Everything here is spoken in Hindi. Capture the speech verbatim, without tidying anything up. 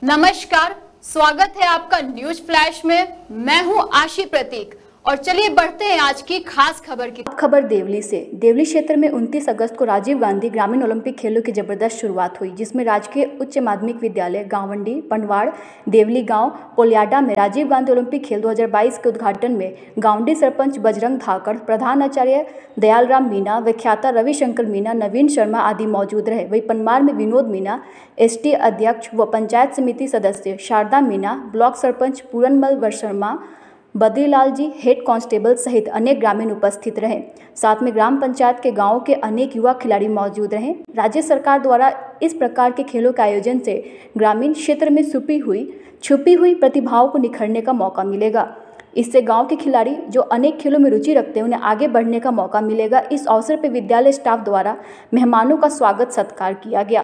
नमस्कार, स्वागत है आपका न्यूज फ्लैश में। मैं हूं आशी प्रतीक और चलिए बढ़ते हैं आज की खास खबर की खबर देवली से। देवली क्षेत्र में उनतीस अगस्त को राजीव गांधी ग्रामीण ओलंपिक खेलों की जबरदस्त शुरुआत हुई, जिसमें राजकीय उच्च माध्यमिक विद्यालय गांवंडी, पंडवाड़, देवली गांव, पोलियाडा में राजीव गांधी ओलंपिक खेल दो हज़ार बाईस के उद्घाटन में गांवडी सरपंच बजरंग धाकड़, प्रधान आचार्य दयालराम मीणा, व्याख्याता रविशंकर मीणा, नवीन शर्मा आदि मौजूद रहे। वहीं पनमार में विनोद मीणा, एसटी अध्यक्ष व पंचायत समिति सदस्य Sharda Meena, block sarpanch Puranmal Sharma, Badrilal ji, head constable सहित अनेक ग्रामीण उपस्थित रहे। साथ में ग्राम पंचायत के गांवों के अनेक युवा खिलाड़ी मौजूद रहे। राज्य सरकार द्वारा इस प्रकार के खेलों के आयोजन से ग्रामीण क्षेत्र में छुपी हुई छुपी हुई प्रतिभाओं को निखरने का मौका मिलेगा। इससे गांव के खिलाड़ी जो अनेक खेलों में रुचि रखते हैं उन्हें आगे बढ़ने का मौका मिलेगा। इस अवसर पर विद्यालय स्टाफ द्वारा मेहमानों का स्वागत सत्कार किया गया।